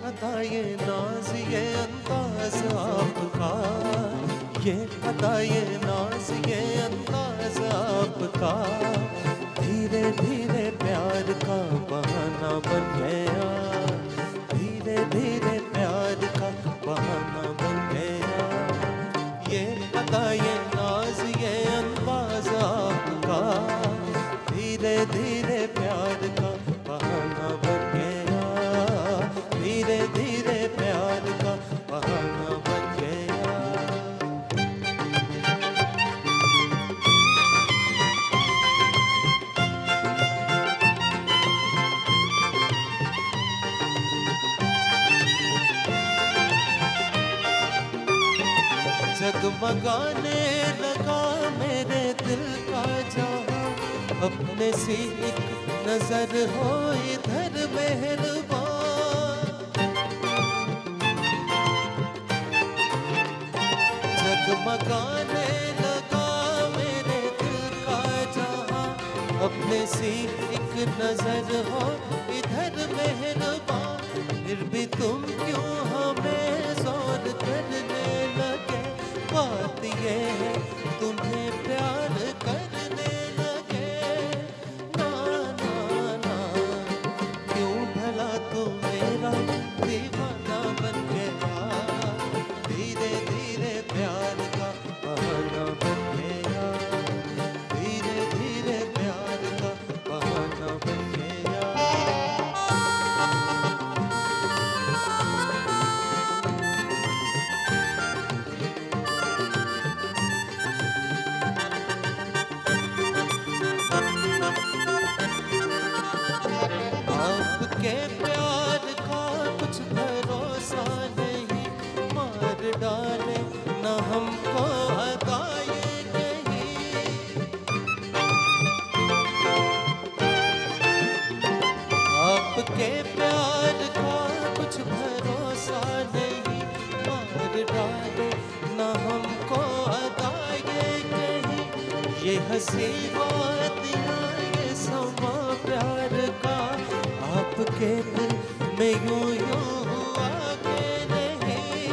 अदा ये नाज ये अंदाज आपका, ये अदा ये नाज ये अंदाज आपका, धीरे धीरे प्यार का बहाना बन गया, धीरे धीरे प्यार का बहाना बन गया। ये अदा ये नाज ये अंदाज आपका, धीरे धीरे प्यार का बहाना बन गया, धीरे धीरे प्यार का बहाना बन गया। जगमगाने लगा मेरे दिल का जहां, अपने सी एक नजर हो इधर मेहरबान। जगमगाने लगा मेरे दिल का जहां, अपने सी एक नजर हो इधर मेहरबान। फिर भी तुम क्यों हमें जोर करने लगे, बात ये है तुम्हें प्यार करने लगे। ना ना ना, क्यों भला तू मेरा दीवाना बन गया, धीरे धीरे प्यार का बहाना बन गया, धीरे धीरे प्यार का बहाना बन गया। आपके प्यार का कुछ भरोसा नहीं, मार डाले न हमको अदा ये कहीं। आपके प्यार का कुछ भरोसा नहीं, मार डाले न हमको अदा ये कहीं। ये हंसी वादियाँ ये समा प्यार का, आपके दिल में यूं यूं हुआ के नहीं।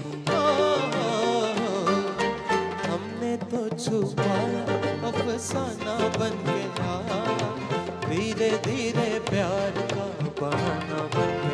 हमने तो छुपाया अफसाना बन गया, धीरे धीरे प्यार का बहाना बन गया।